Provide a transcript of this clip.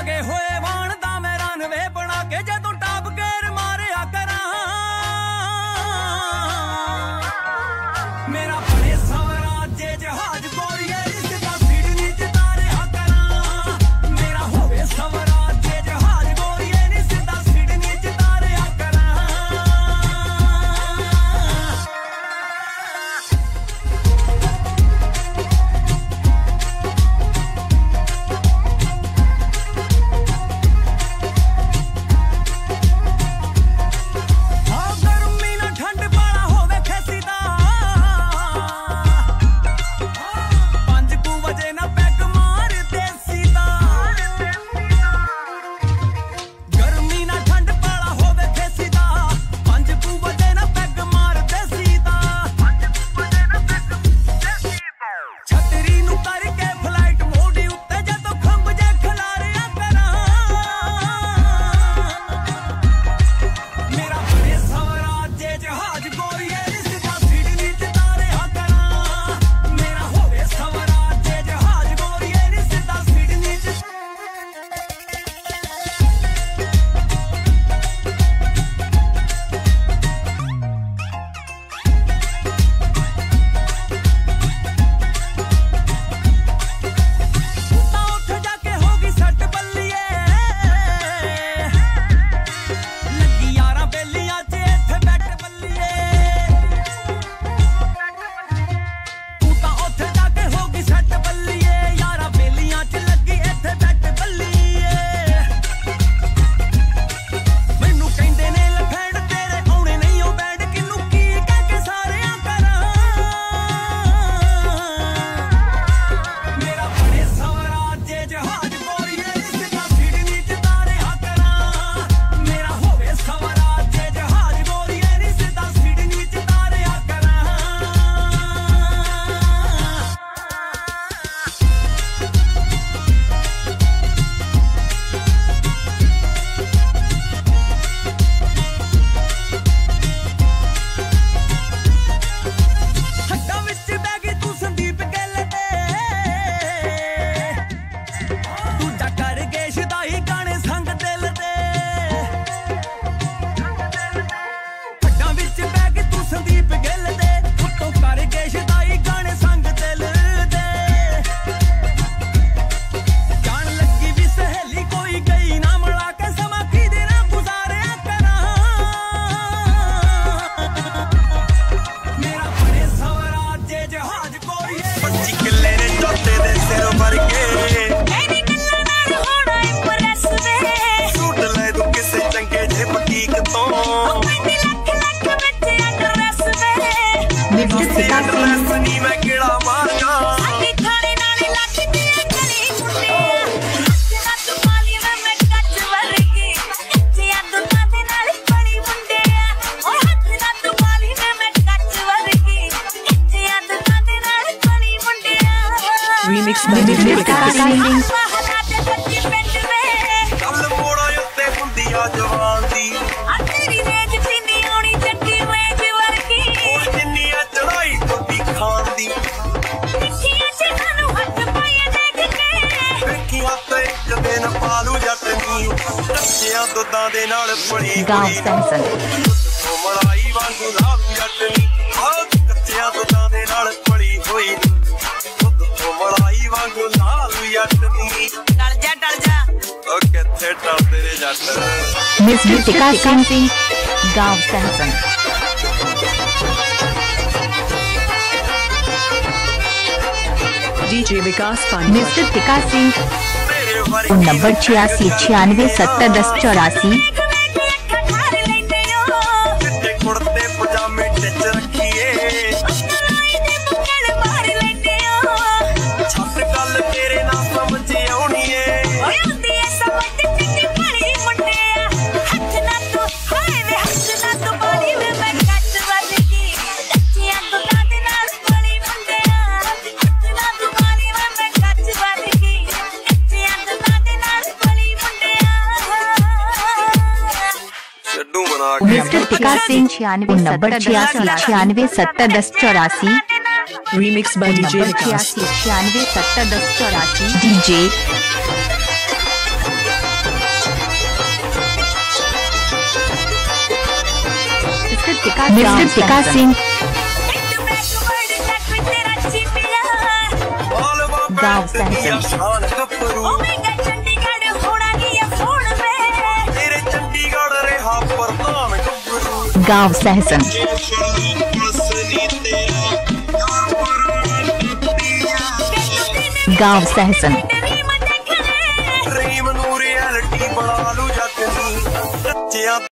लगे होए वाण दा मैं रनवे बना के जदों टॉप गेयर मारिया करा मेरा बड़े स्वराज्य जहाज गोरिए इसदा सिडनी च तारिया करा मेरा होवे स्वराज्य जहाज गोरिए इसदा सिडनी च तारिया करा Remix by DJ Vikas Singh. गाँव सैमसन मिस विकास सिंह गाँव Samson DJ Vikas mister Vikas Singh number 86 96 70 10 84 mister Vikas Singh 96 number 86 96 70 10 84 Remix by DJ Vikas 96 96 70 10 84 DJ mister Tika Singh गाँव सहसन गाँव सहसन गाँव सहसन